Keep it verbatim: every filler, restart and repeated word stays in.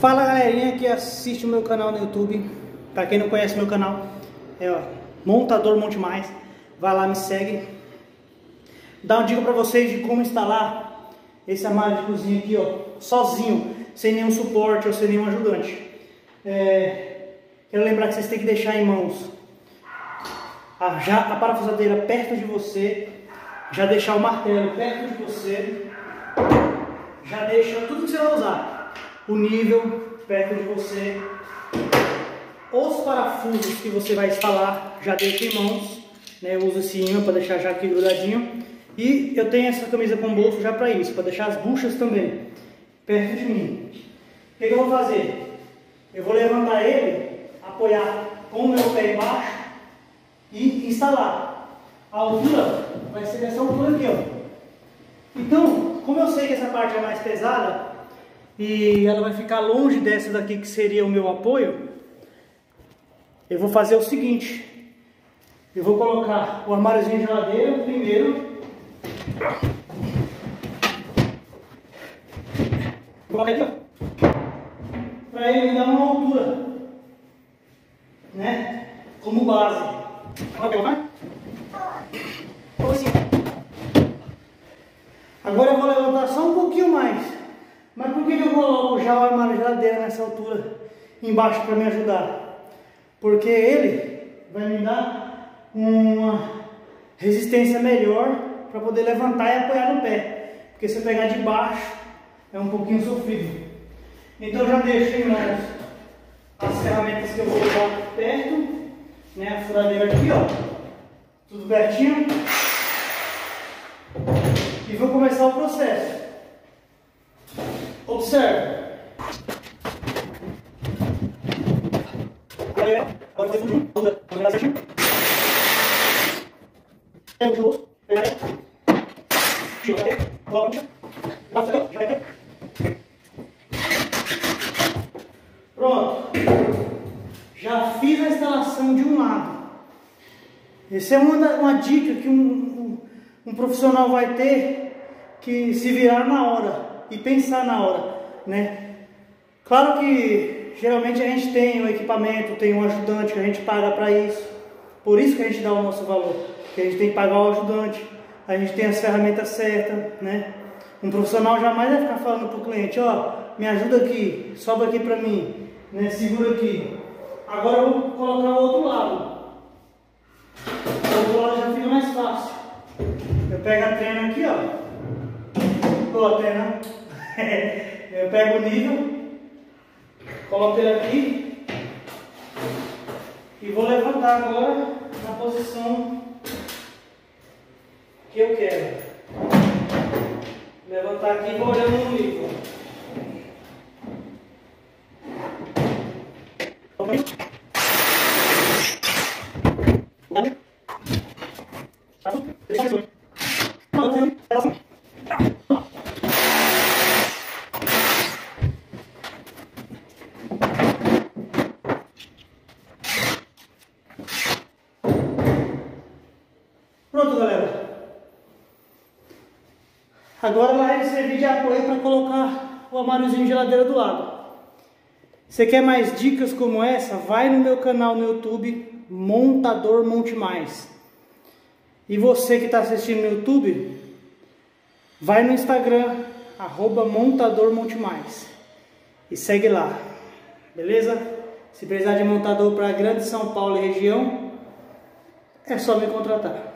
Fala galerinha que assiste o meu canal no YouTube. Pra quem não conhece meu canal, é ó, Montador Monte Mais. Vai lá, me segue. Dá uma dica pra vocês de como instalar esse armário de cozinha aqui, ó, sozinho, sem nenhum suporte ou sem nenhum ajudante. É, quero lembrar que vocês têm que deixar em mãos a, já, a parafusadeira perto de você, já deixar o martelo perto de você, já deixa tudo que você vai usar, o nível perto de você, os parafusos que você vai instalar, já deixa em mãos, né? Eu uso esse imã para deixar já aqui grudadinho, e eu tenho essa camisa com bolso já para isso, para deixar as buchas também perto de mim. O que, que eu vou fazer? Eu vou levantar ele, apoiar com o meu pé embaixo e instalar. A altura vai ser dessa altura aqui, ó. Então, como eu sei que essa parte é mais pesada e ela vai ficar longe dessa daqui que seria o meu apoio, eu vou fazer o seguinte: eu vou colocar o armáriozinho de geladeira primeiro. Vou colocar aqui, ó, para ele me dar uma altura, né? Como base. Agora eu vou levantar só um pouquinho mais. Mas por que eu coloco já o armário de geladeira nessa altura embaixo para me ajudar? Porque ele vai me dar uma resistência melhor para poder levantar e apoiar no pé. Porque se eu pegar de baixo é um pouquinho sofrido. Então eu já deixo em mãos as ferramentas que eu vou usar perto, né? A furadeira aqui, ó, tudo pertinho. E vou começar o processo. Observe. Pronto. Já fiz a instalação de um lado. Essa é uma, uma dica que um, um, um profissional vai ter que se virar na hora e pensar na hora, né? Claro que geralmente a gente tem um equipamento, tem um ajudante que a gente paga para isso. Por isso que a gente dá o nosso valor, que a gente tem que pagar o ajudante, a gente tem as ferramentas certas, né? Um profissional jamais vai ficar falando para o cliente: ó, me ajuda aqui, sobe aqui para mim, né? Segura aqui. Agora eu vou colocar o outro lado. O outro lado já fica mais fácil. Eu pego a trena aqui, ó. Pô, a trena. Eu pego o nível, coloco ele aqui e vou levantar agora na posição que eu quero. Levantar aqui e vou olhando no nível. Pronto, galera. Agora vai servir de apoio para colocar o armáriozinho de geladeira do lado. Você quer mais dicas como essa? Vai no meu canal no YouTube, Montador Monte Mais. E você que está assistindo no YouTube, vai no Instagram, arroba Montador Monte Mais. E segue lá, beleza? Se precisar de montador para Grande São Paulo e região, é só me contratar.